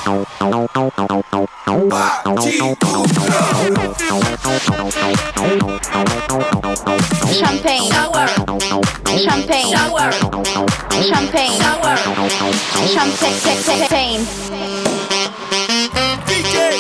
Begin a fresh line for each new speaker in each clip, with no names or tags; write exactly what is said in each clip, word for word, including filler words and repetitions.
Champagne, shower, champagne, shower, champagne, shower, champagne.
D J.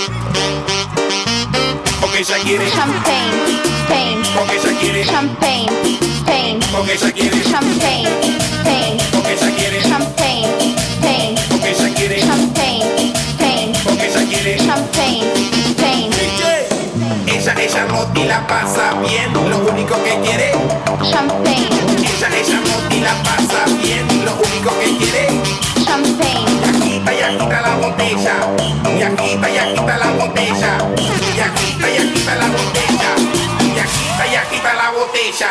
Porque ella quiere
Champagne, pain.
Porque ella quiere
Champagne, pain.
Porque ella quiere
Champagne, pain.
Porque ella quiere
Champagne, pain.
Porque ella quiere
Champagne, pain.
Porque ella quiere
Champagne, pain.
D J. Ella, ella rota y la pasa bien. Lo único que quiere
Champagne,
Ella, ella rota y la pasa bien. Lo único que quiere
champagne,
Y agita y agita la botella. Y agita y agita la botella. Y agita y agita la botella. Y agita y agita la botella.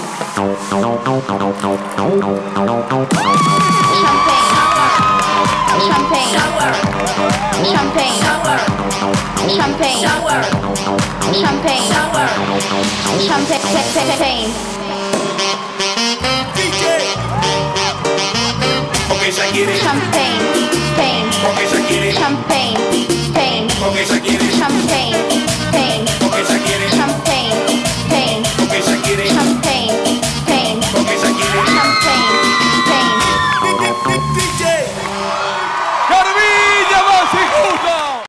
champagne, champagne, champagne, champagne, champagne, champagne.
D J. Porque ella quiere
Champagne, pain.
Porque ella quiere
Champagne,